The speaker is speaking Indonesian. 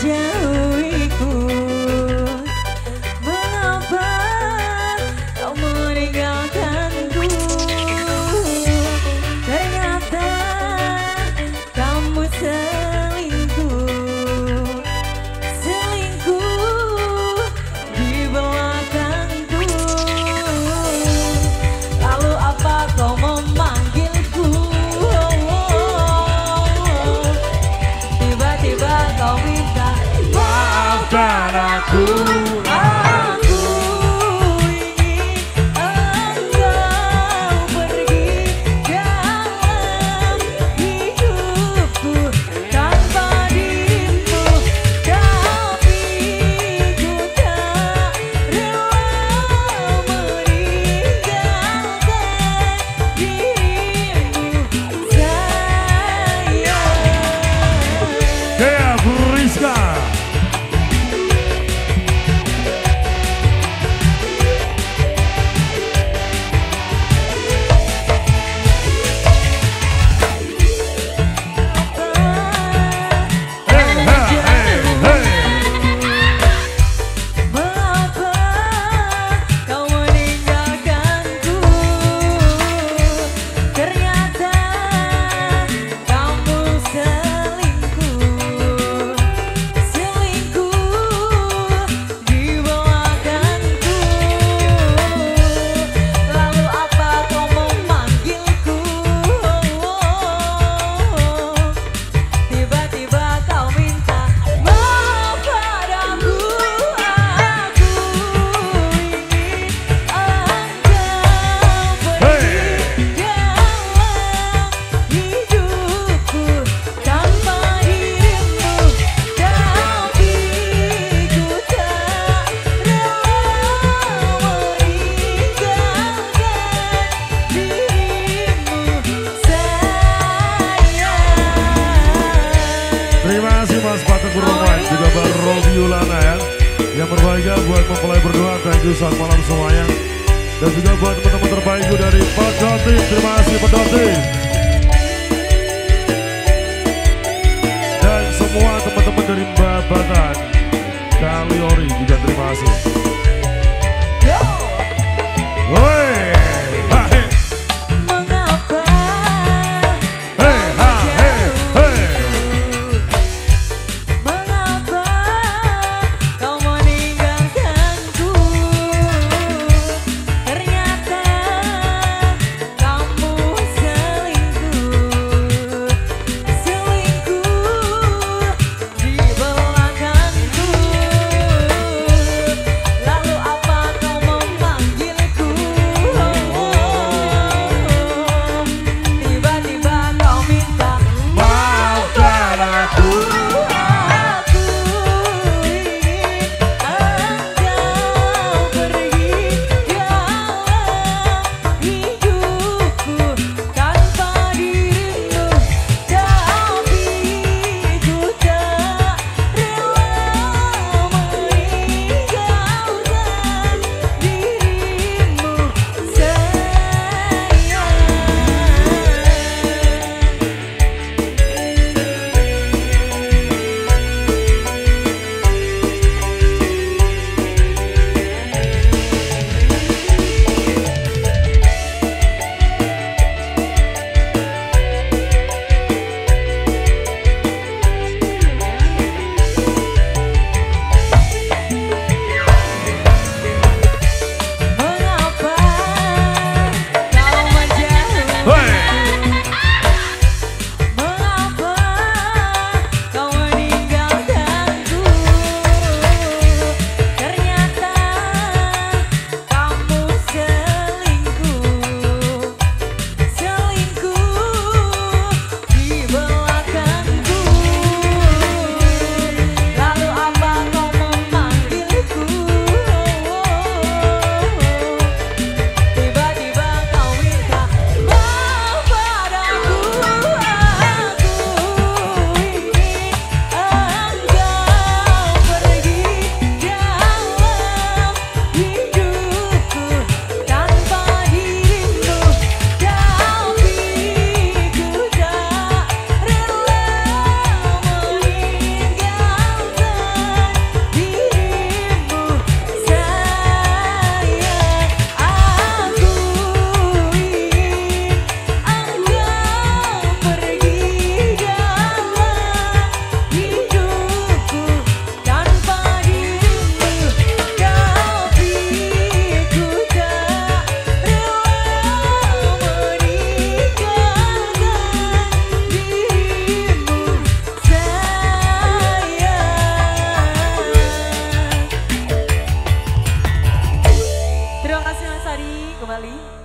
menjauhiku. Mengapa kau meninggalkanku? Ternyata kamu selingkuh. Selingkuh di belakangku. Lalu apa kau memanggilku? Tiba-tiba kau minta maafkan aku. Aku ingin engkau pergi dalam hidupku tanpa dirimu, tapi ku tak rela meninggalkan dirimu, sayang. Dea Bu Rizka. Mengapa kau meninggalkanku? Ternyata kamu selingkuh. Selingkuh di belakangku. Lalu apa kau memanggilku? Tiba-tiba kau minta maaf padaku. Aku ingin engkau pergi dalam hidupku tanpa dirimu, tapi ku tak rela meninggalkan dirimu, sayang. Terima kasih Mas Patut Burman, juga Mbak Robi Yulana ya, yang berbahagia buat mempelai berdua. Thank you, selamat malam semuanya. Dan juga buat teman-teman terbaik dari Pedoti. Terima kasih Pedoti. Dan semua teman-teman dari Babakan Kaliori juga terima kasih. Woi, hai, Mengapa hei, ha, hei, hei. Mengapa kau meninggalkanku? Ternyata kamu selingkuh. Selingkuh di belakangku. Lalu apa kau memanggilku? Tiba-tiba kau minta Maafkan aku. Aku ingin engkau pergi dalam hidupku tanpa dirimu, tapi ku tak rela meninggalkan dirimu, sayang. kasih Mas Adi kembali.